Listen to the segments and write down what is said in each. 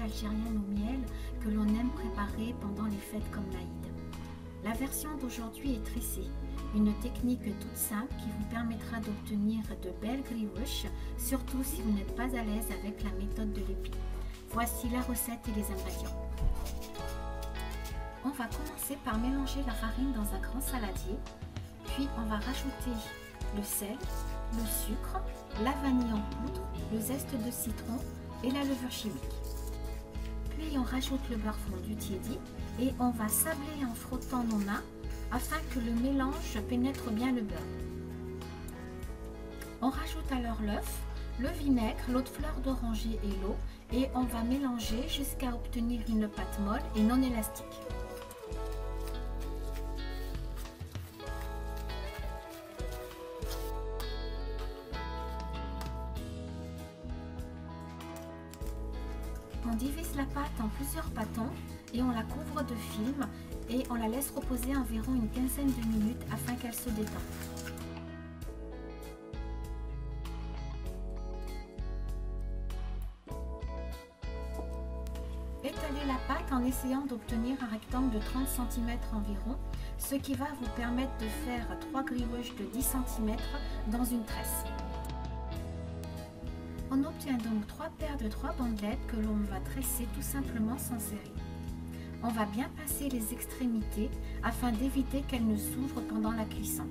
algérienne au miel que l'on aime préparer pendant les fêtes comme l'Aïd. La version d'aujourd'hui est tressée, une technique toute simple qui vous permettra d'obtenir de belles brioches, surtout si vous n'êtes pas à l'aise avec la méthode de l'épi. Voici la recette et les ingrédients. On va commencer par mélanger la farine dans un grand saladier, puis on va rajouter le sel, le sucre, la vanille en poudre, le zeste de citron et la levure chimique. Puis on rajoute le beurre fondu tiédi et on va sabler en frottant nos mains afin que le mélange pénètre bien le beurre. On rajoute alors l'œuf, le vinaigre, l'eau de fleur d'oranger et l'eau et on va mélanger jusqu'à obtenir une pâte molle et non élastique. On divise la pâte en plusieurs pâtons et on la couvre de film et on la laisse reposer environ une quinzaine de minutes afin qu'elle se détende. Étalez la pâte en essayant d'obtenir un rectangle de 30 cm environ, ce qui va vous permettre de faire 3 brioches de 10 cm dans une tresse. On obtient donc 3 paires de 3 bandelettes que l'on va tresser tout simplement sans serrer. On va bien passer les extrémités afin d'éviter qu'elles ne s'ouvrent pendant la cuisson.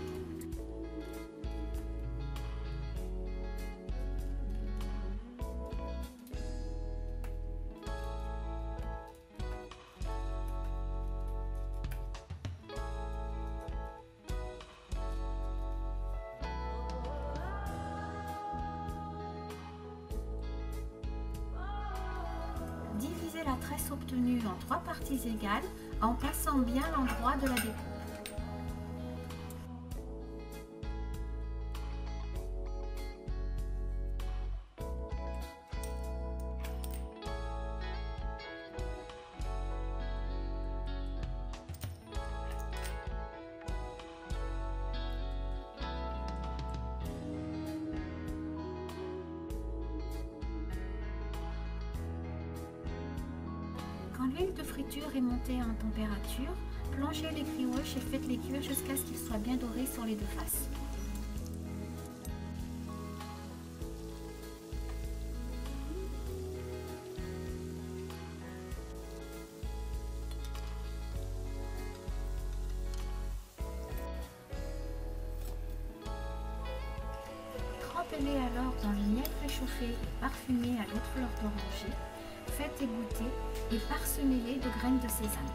Divisez la tresse obtenue en 3 parties égales en plaçant bien l'endroit de la découpe. Quand l'huile de friture est montée en température, plongez les brioches et faites-les cuire jusqu'à ce qu'ils soient bien dorés sur les deux faces. Trempez-les alors dans le miel réchauffé et parfumé à l'eau de fleur d'oranger. Faites égoutter et parsemez-les de graines de sésame.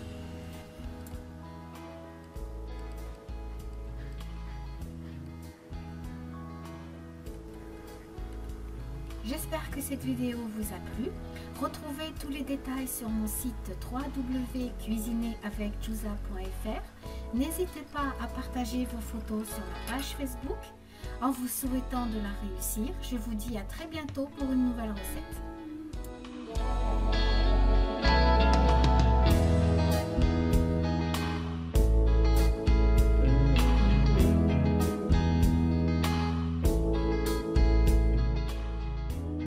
J'espère que cette vidéo vous a plu. Retrouvez tous les détails sur mon site www.cuisineravecjouza.fr. N'hésitez pas à partager vos photos sur la page Facebook. En vous souhaitant de la réussir, je vous dis à très bientôt pour une nouvelle recette.